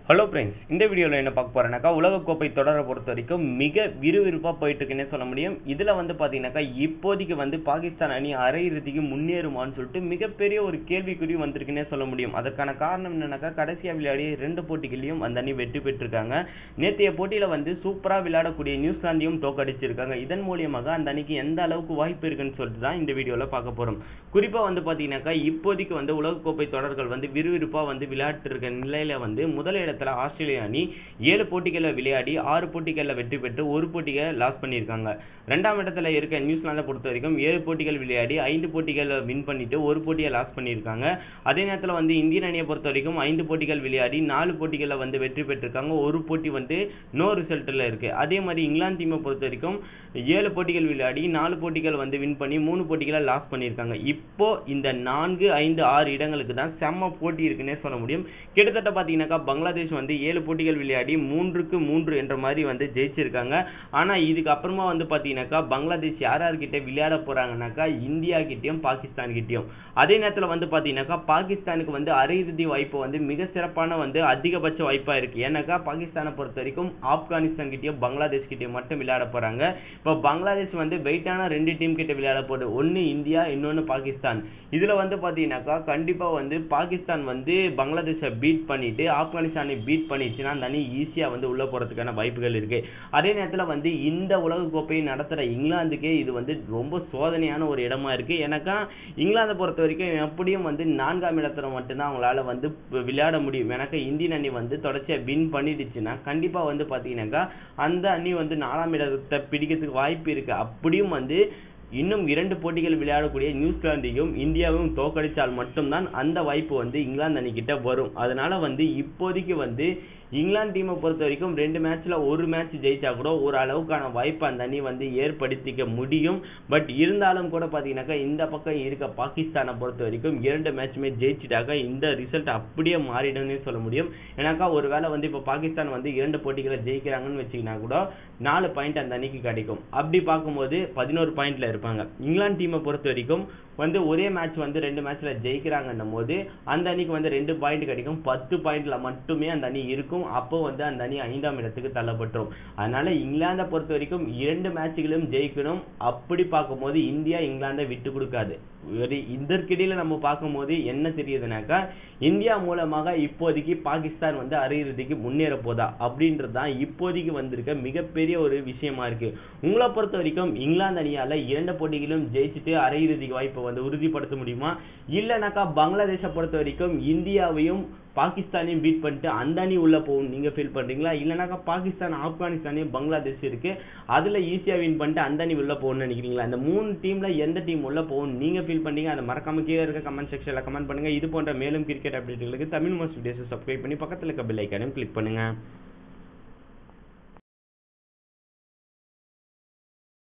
Hello friends, இந்த வீடியோவில் என்ன பார்க்க போகிறேன்னாக்கா உலகக்கோப்பை தொடரை பொறுத்த வரைக்கும் மிக விறுவிறுப்பாக போயிட்டு இருக்குன்னே சொல்ல முடியும். இதில் பார்த்தீங்கன்னாக்கா இப்போதைக்கு பாகிஸ்தான் அணி அரையிறுதிக்கு முன்னேறுமான்னு சொல்லிட்டு மிகப்பெரிய ஒரு கேள்விக்குறி வந்திருக்குன்னே சொல்ல முடியும். அதற்கான காரணம் என்னன்னாக்கா கடைசியாக விளையாடிய 2 போட்டிகளையும் அந்த அணி வெற்றி பெற்றிருக்காங்க. நேற்றைய போட்டியில் சூப்பராக விளையாடக்கூடிய நியூசிலாந்தையும் தோக்கடிச்சிருக்காங்க. இதன் மூலியமாக அந்த அணிக்கு எந்த அளவுக்கு வாய்ப்பு இருக்குன்னு சொல்லிட்டு தான் இந்த வீடியோவில் பார்க்க போகிறோம். குறிப்பாக பார்த்தீங்கன்னாக்கா இப்போதைக்கு உலகக்கோப்பை தொடர்கள் விறுவிறுப்பாக விளையாட்டு இருக்க நிலையில முதல் ஆஸ்திரேலியா அணி 7 போட்டிகளில் விளையாடி 6 போட்டிகளில் வெற்றி பெற்று 1 போட்டியை லாஸ் பண்ணியிருக்காங்க. 2ஆம் இடத்துல இருக்க நியூசிலாந்தை பொறுத்த வரைக்கும் 7 போட்டிகள் விளையாடி 5 போட்டிகளை வின் பண்ணிட்டு 1 போட்டியை லாஸ் பண்ணியிருக்காங்க. அதே நேரத்தில் இந்தியன் அணியை பொறுத்த வரைக்கும் 5 போட்டிகள் விளையாடி 4 போட்டிகளில் வெற்றி பெற்றிருக்காங்க. 1 போட்டி நோ ரிசல்ட்ல இருக்கு. அதே மாதிரி இங்கிலாந்து டீமை பொறுத்த வரைக்கும் 7 போட்டிகள் விளையாடி 4 போட்டிகள் வின் பண்ணி 3 போட்டிகளை லாஸ் பண்ணியிருக்காங்க. இப்போ இந்த 4, 5, 6 இடங்களுக்கு தான் செம்ம போட்டி இருக்குன்னே சொல்ல முடியும். கிட்டத்தட்ட பார்த்தீங்கன்னாக்கா பங்களாதேஷ் 7 போட்டிகள் விளையாடி 3க்கு 3 என்ற மாதிரி ஜெயிச்சிருக்காங்க. ஆனா இதுக்கு அப்புறமா பார்த்தீங்கன்னாக்கா பங்களாதேஷ் யார்கிட்ட விளையாட போறாங்கன்னாக்கா இந்தியா கிட்டயும் பாகிஸ்தான் கிட்டயும். அதே நேரத்தில் பார்த்தீங்கன்னாக்கா பாகிஸ்தானுக்கு அரையிறுதி வாய்ப்பு மிக சிறப்பான அதிகபட்ச வாய்ப்பா இருக்கு. ஏன்னாக்கா பாகிஸ்தானை பொறுத்த வரைக்கும் ஆப்கானிஸ்தான் கிட்டயும் பங்களாதேஷ் கிட்டயும் மட்டும் விளையாட போறாங்க. இப்போ பங்களாதேஷ் வெயிட்டான 2 டீம் கிட்ட விளையாட போகுது. ஒன்னு இந்தியா, இன்னொன்னு பாகிஸ்தான். இதுல பார்த்தீங்கன்னாக்கா கண்டிப்பா பாகிஸ்தான் பங்களாதேஷை பீட் பண்ணிட்டு ஆப்கானிஸ்தானை பீட் பண்ணிடுச்சுன்னா அந்த அணி ஈஸியா உள்ள போறதுக்கான வாய்ப்புகள் இருக்கு. அதே நேரத்தில் இந்த உலக கோப்பையை நடத்துற இங்கிலாந்துக்கே இது ரொம்ப சோதனையான ஒரு இடமா இருக்கு. ஏன்னாக்கா இங்கிலாந்தை பொறுத்த வரைக்கும் எப்படியும் 4ஆம் இடத்துல மட்டும்தான் அவங்களால விளையாட முடியும். எனக்கு இந்தியன் அணி தொடர்ச்சியா வின் பண்ணிடுச்சுன்னா கண்டிப்பா பாத்தீங்கன்னாக்கா அந்த அணி 4ஆம் இடத்தை பிடிக்கிறதுக்கு வாய்ப்பு இருக்கு. அப்படியும் இன்னும் 2 போட்டிகள் விளையாடக்கூடிய நியூசிலாந்தையும் இந்தியாவும் தோக்கடிச்சால் மட்டும்தான் அந்த வாய்ப்பு இங்கிலாந்து அணிகிட்ட வரும். அதனால இப்போதைக்கு இங்கிலாந்து டீமை பொறுத்த வரைக்கும் 2 மேட்ச்ல 1 மேட்ச் ஜெயிச்சா கூட ஒரு அளவுக்கான வாய்ப்பு அந்த அணி ஏற்படுத்திக்க முடியும். பட் இருந்தாலும் கூட பாத்தீங்கன்னாக்கா இந்த பக்கம் இருக்க பாகிஸ்தானை பொறுத்த வரைக்கும் 2 மேட்சுமே ஜெயிச்சிட்டாக்க இந்த ரிசல்ட் அப்படியே மாறிடும்னு சொல்ல முடியும். ஏன்னாக்கா ஒருவேளை இப்போ பாகிஸ்தான் 2 போட்டிகளை ஜெயிக்கிறாங்கன்னு வச்சுக்கினா கூட 4 பாயிண்ட் அந்த அணிக்கு கிடைக்கும். அப்படி பார்க்கும்போது 11 பாயிண்ட்ல இருப்பாங்க. இங்கிலாந்து டீமை பொறுத்த வரைக்கும் ஒரே மேட்ச் 2 மேட்ச்ல ஜெயிக்கிறாங்கன்னும் போது அந்த அணிக்கு 2 பாயிண்ட் கிடைக்கும். 10 பாயிண்ட்ல மட்டுமே அந்த அணி இருக்கும். அப்போ அந்த அணி 5ஆம் இடத்துக்கு தள்ளப்பட்டுரும். அதனால இங்கிலாந்தை பொறுத்த வரைக்கும் 2 மேட்ச்களும் ஜெயிக்கணும். அப்படி பார்க்கும்போது இந்தியா இங்கிலாந்தை விட்டு கொடுக்காது. இதற்கிடையில நம்ம பார்க்கும்போது என்ன தெரியுதுனாக்கா இந்தியா மூலமாக இப்போதைக்கு பாகிஸ்தான் அரையிறுதிக்கு முன்னேற போதா அப்படின்றதுதான் இப்போதைக்கு வந்திருக்க மிகப்பெரிய ஒரு விஷயமா இருக்கு. உங்களை பொறுத்த வரைக்கும் இங்கிலாந்து அணியால 2 போட்டிகளும் ஜெயிச்சுட்டு அரையிறுதிக்கு வாய்ப்பை உறுதிப்படுத்த முடியுமா? இல்லைனாக்கா பங்களாதேஷை பொறுத்த வரைக்கும் இந்தியாவையும் பாகிஸ்தானையும் பீட் பண்ணிட்டு அந்த அணி உள்ள போகும் நீங்க ஃபீல் பண்றீங்களா? இல்லைனாக்கா பாகிஸ்தான், ஆப்கானிஸ்தானையும் பங்களாதேஷ் இருக்கு அதுல ஈஸியா வின் பண்ணிட்டு அந்த அணி உள்ள போகணும்னு நினைக்கிறீங்களா? இந்த 3 டீம்ல எந்த டீம் உள்ள போகும் நீங்க ஃபீல் பண்றீங்க? அதை மறக்காம கீழே இருக்க கமெண்ட் செக்ஷன்ல கமெண்ட் பண்ணுங்க. இது போன்ற மேலும் கிரிக்கெட் அப்டேட்டுகளுக்கு தமிழ் மோஸ்ட் வீடியோஸ் சப்ஸ்கிரைப் பண்ணி பக்கத்துல இருக்க பெல் ஐகானையும் கிளிக் பண்ணுங்க.